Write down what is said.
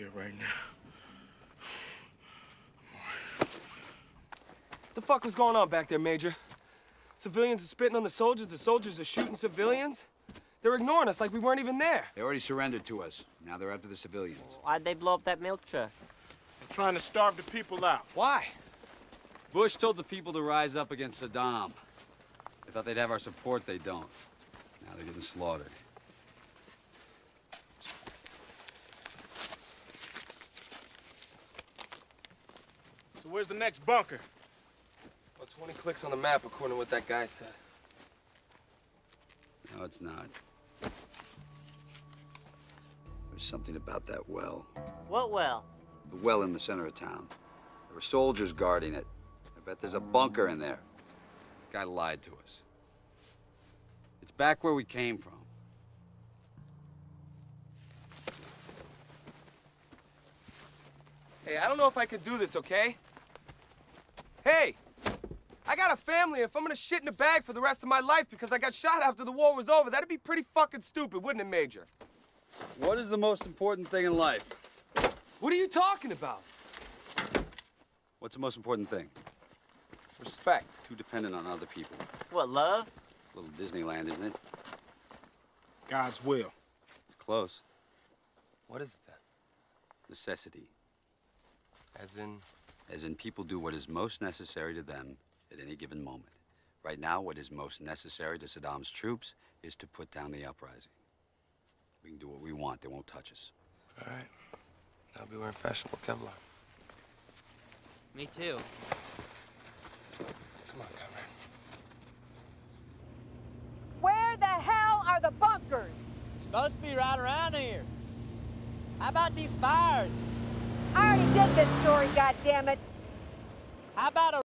here right now. What the fuck was going on back there, Major? Civilians are spitting on the soldiers are shooting civilians. They're ignoring us like we weren't even there. They already surrendered to us. Now they're after the civilians. Why'd they blow up that milk truck? They're trying to starve the people out. Why? Bush told the people to rise up against Saddam. They thought they'd have our support. They don't. Now they're getting slaughtered. So where's the next bunker? Well, 20 clicks on the map, according to what that guy said. No, it's not. There's something about that well. What well? The well in the center of town. There were soldiers guarding it. I bet there's a bunker in there. The guy lied to us. It's back where we came from. Hey, I don't know if I could do this, okay? Hey! I got a family. If I'm gonna shit in a bag for the rest of my life because I got shot after the war was over, that'd be pretty fucking stupid, wouldn't it, Major? What is the most important thing in life? What are you talking about? What's the most important thing? Respect. Too dependent on other people. What, love? A little Disneyland, isn't it? God's will. It's close. What is it then? Necessity. As in? As in, people do what is most necessary to them at any given moment. Right now, what is most necessary to Saddam's troops is to put down the uprising. We can do what we want. They won't touch us. All right. I'll be wearing fashionable Kevlar. Me too. Come on, Conrad. Where the hell are the bunkers? Supposed to be right around here. How about these fires? I already did this story, goddammit. How about a